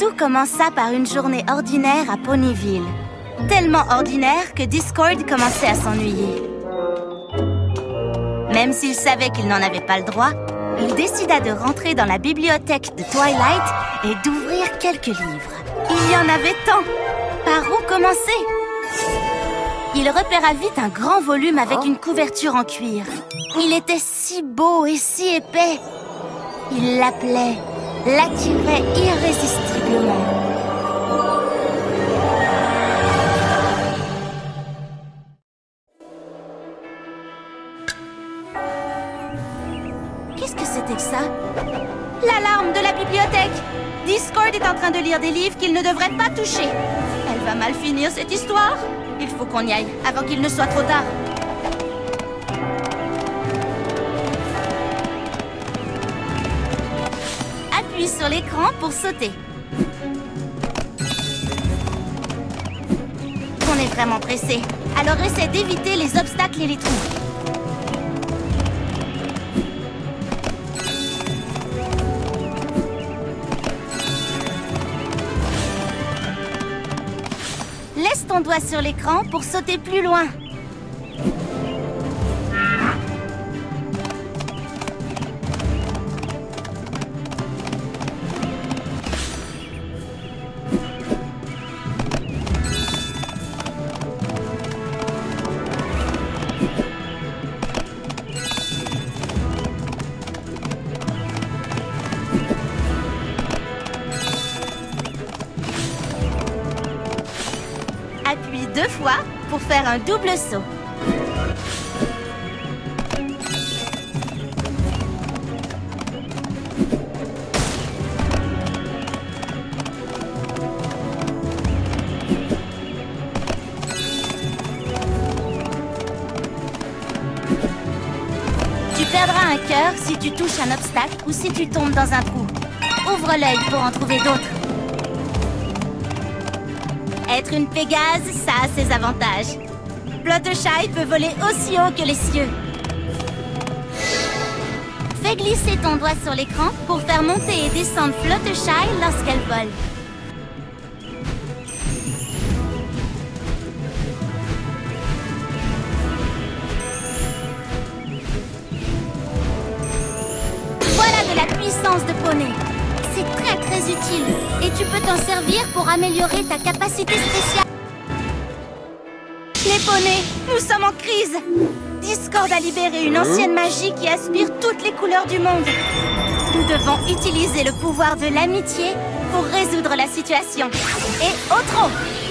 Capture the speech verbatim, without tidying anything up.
Tout commença par une journée ordinaire à Ponyville. Tellement ordinaire que Discord commençait à s'ennuyer. Même s'il savait qu'il n'en avait pas le droit, il décida de rentrer dans la bibliothèque de Twilight et d'ouvrir quelques livres. Il y en avait tant! Par où commencer? Il repéra vite un grand volume avec une couverture en cuir. Il était si beau et si épais. Il l'appelait, l'attirait irrésistiblement. Qu'est-ce que c'était que ça? L'alarme de la bibliothèque! Discord est en train de lire des livres qu'il ne devrait pas toucher. Elle va mal finir cette histoire. Il faut qu'on y aille avant qu'il ne soit trop tard. Appuie sur l'écran pour sauter. On est vraiment pressé. Alors essaie d'éviter les obstacles et les trous. Laisse ton doigt sur l'écran pour sauter plus loin. Appuie deux fois pour faire un double saut. Tu perdras un cœur si tu touches un obstacle ou si tu tombes dans un trou. Ouvre l'œil pour en trouver d'autres. Être une Pégase, ça a ses avantages. Fluttershy peut voler aussi haut que les cieux. Fais glisser ton doigt sur l'écran pour faire monter et descendre Fluttershy lorsqu'elle vole. Voilà de la puissance de poney. C'est très très utile et tu peux t'en servir pour améliorer ta capacité spéciale. Les poneys, nous sommes en crise. Discord a libéré une ancienne magie qui aspire toutes les couleurs du monde. Nous devons utiliser le pouvoir de l'amitié pour résoudre la situation. Et au trot!